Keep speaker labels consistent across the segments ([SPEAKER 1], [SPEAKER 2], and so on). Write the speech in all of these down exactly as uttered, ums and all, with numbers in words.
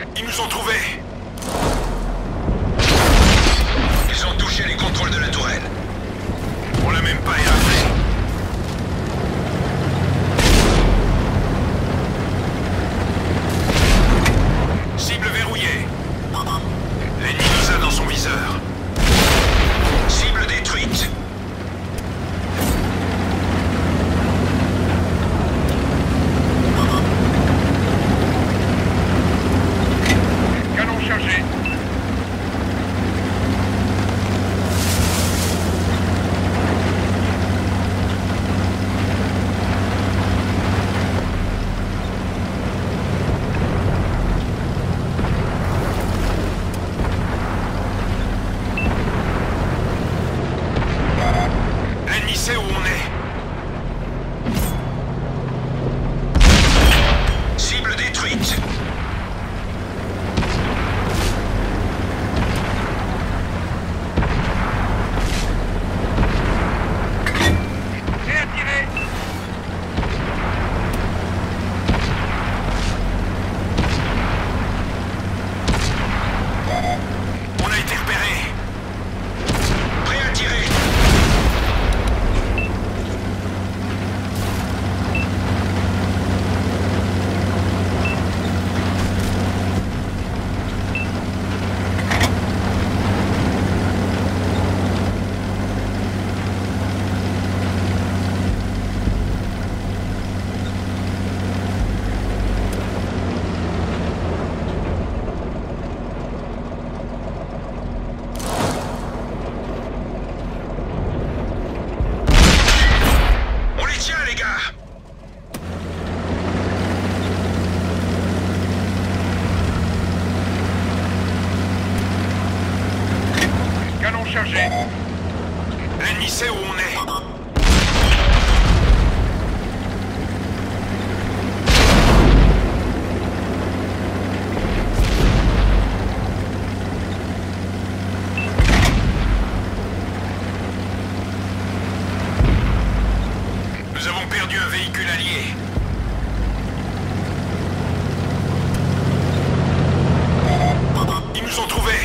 [SPEAKER 1] Ils nous ont trouvés.
[SPEAKER 2] Ils ont touché les contrôles de la tourelle.
[SPEAKER 1] On l'a même pas éraflé. Cible verrouillée. L'ennemi nous a dans son viseur.
[SPEAKER 2] Cible détruite.
[SPEAKER 1] Canon chargé. L'ennemi sait où on est.
[SPEAKER 2] Cible détruite.
[SPEAKER 1] Réattiré. On a été repéré.
[SPEAKER 2] Prêt à tirer. On les tient, les gars.
[SPEAKER 1] Canon chargé. L'ennemi sait où on est. Nous avons perdu un véhicule allié. Ils nous ont trouvés.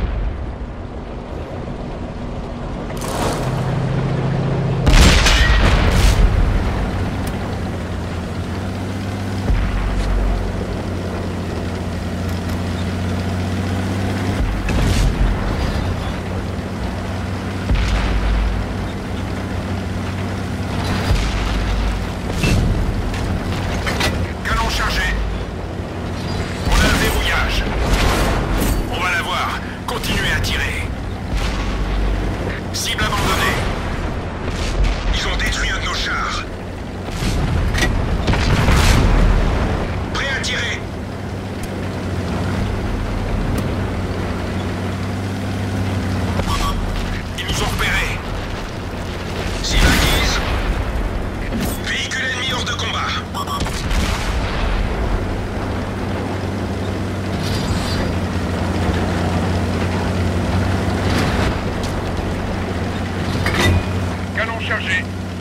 [SPEAKER 1] Canon chargé. On a un verrouillage. On va l'avoir. Continuez à tirer. Cible abandonnée.
[SPEAKER 2] Ils ont détruit un de nos chars. Prêt à tirer.
[SPEAKER 1] Ils nous ont repérés.
[SPEAKER 2] Cible acquise. Véhicule ennemi hors de combat.
[SPEAKER 1] Canon chargé.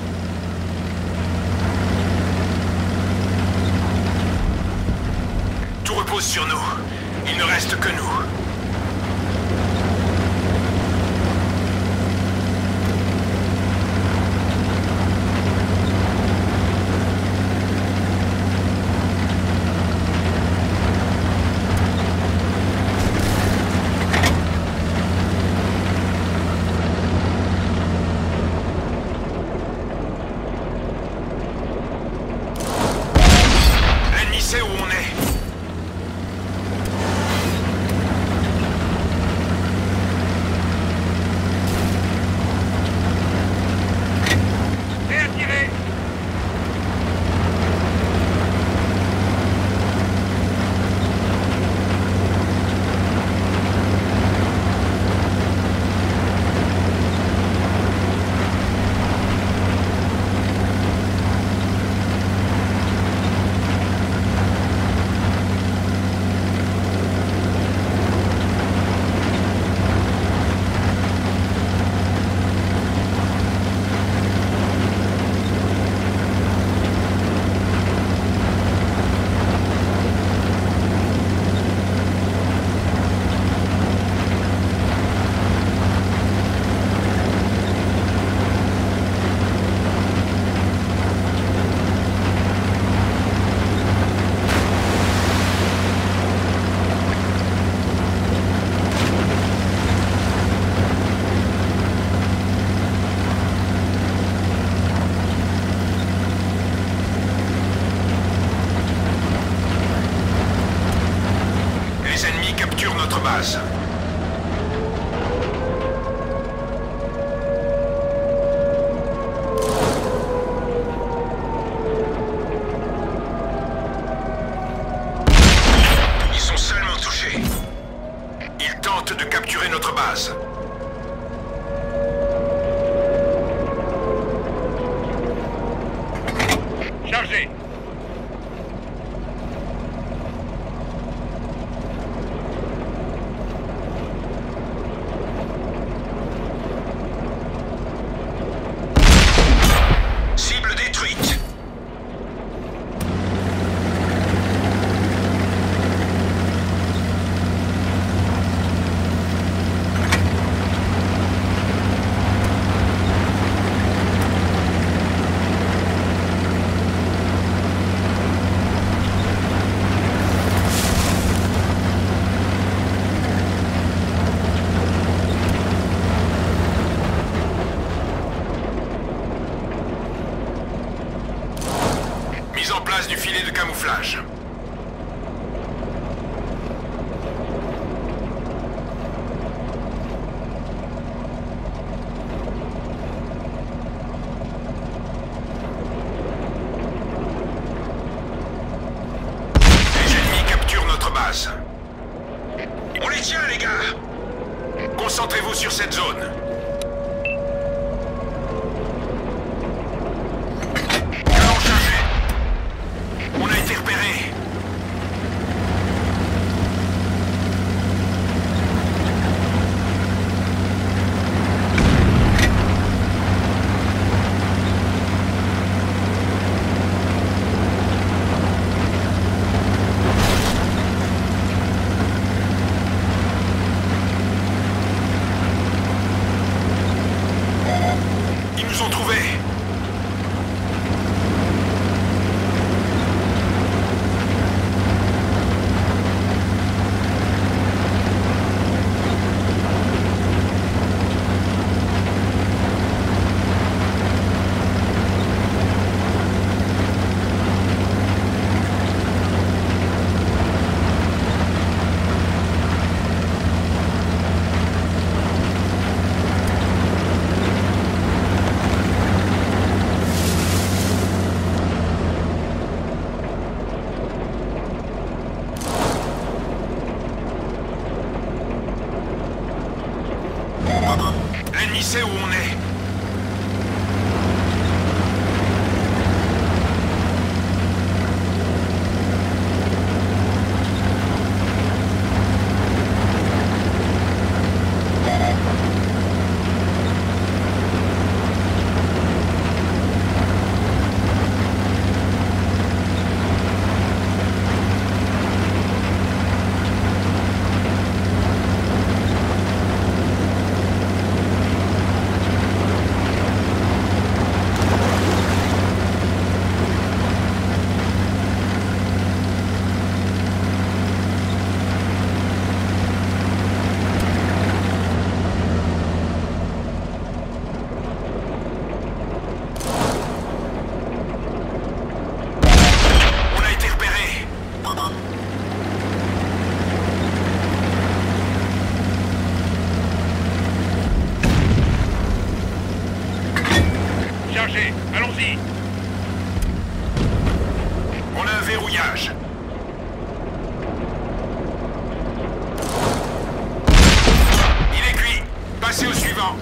[SPEAKER 1] Tout repose sur nous. Il ne reste que nous. L'ennemi sait où on est. capture notre base.
[SPEAKER 2] Ils sont seulement touchés.
[SPEAKER 1] Ils tentent de capturer notre base.
[SPEAKER 3] Chargé.
[SPEAKER 2] Cible détruite.
[SPEAKER 1] Mise en place du filet de camouflage. Les ennemis capturent notre base.
[SPEAKER 2] On les tient, les gars.
[SPEAKER 1] Concentrez-vous sur cette zone. Canon chargé. On a été repéré. Ils nous ont trouvés. L'ennemi sait où on est. On a été repéré.
[SPEAKER 3] Chargé. Allons-y.
[SPEAKER 1] On a un verrouillage. Il est cuit. Passez au suivant.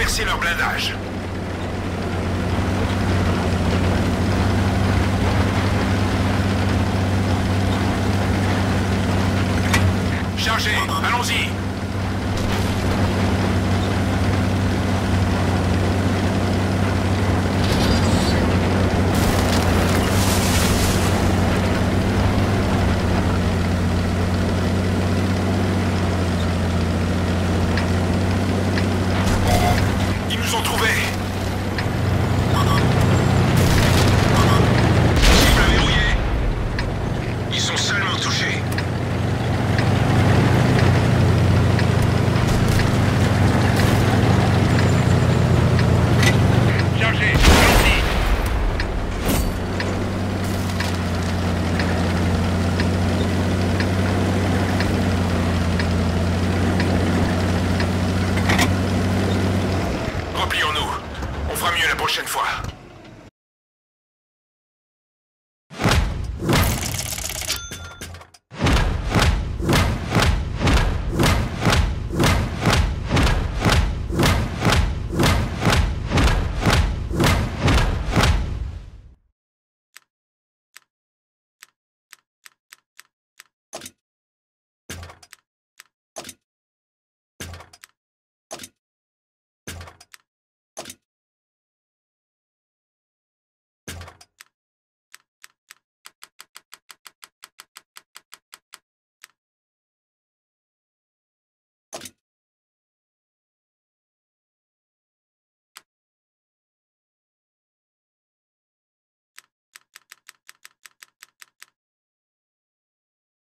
[SPEAKER 1] percer leur blindage. Chargez, allons-y. Ils nous ont trouvés.
[SPEAKER 2] Cible verrouillée. Ils sont seulement touchés.
[SPEAKER 3] Chargez, allons-y.
[SPEAKER 1] Replions-nous. On fera mieux la prochaine fois.